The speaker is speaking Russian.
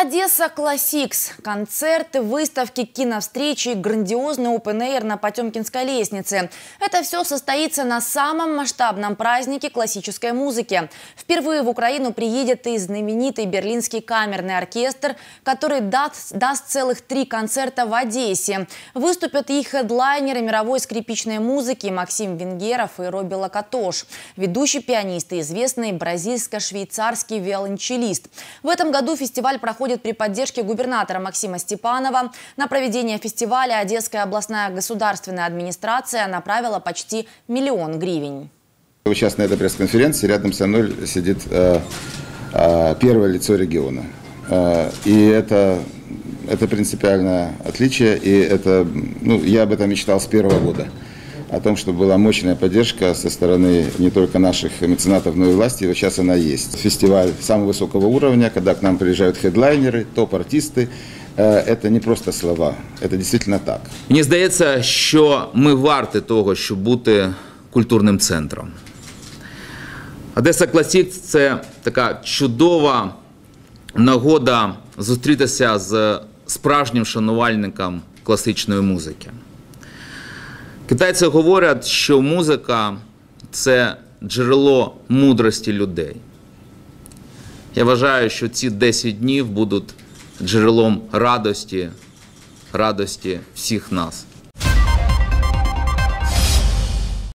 Одесса Классикс. Концерты, выставки, киновстречи и грандиозный опен-эйр на Потемкинской лестнице. Это все состоится на самом масштабном празднике классической музыки. Впервые в Украину приедет и знаменитый берлинский камерный оркестр, который даст целых 3 концерта в Одессе. Выступят и хедлайнеры мировой скрипичной музыки Максим Венгеров и Робби Лакатош, ведущий пианист и известный бразильско-швейцарский виолончелист. В этом году фестиваль проходит при поддержке губернатора Максима Степанова. На проведение фестиваля Одесская областная государственная администрация направила почти 1 000 000 гривен. Сейчас на этой пресс-конференции рядом со мной сидит первое лицо региона. И это принципиальное отличие. И это, я об этом мечтал с первого года. О том, что была мощная поддержка со стороны не только наших меценатов, но и власти. Вот сейчас она есть. Фестиваль самого высокого уровня, когда к нам приезжают хедлайнеры, топ-артисты. Это не просто слова, это действительно так. Мені здається, що ми варті того, щоб бути культурним центром. Одеса Классикс – це така чудова нагода зустрітися з справжнім шанувальником класичної музики. Китайці говорять, що музика – це джерело мудрості людей. Я вважаю, що ці 10 днів будуть джерелом радості всіх нас.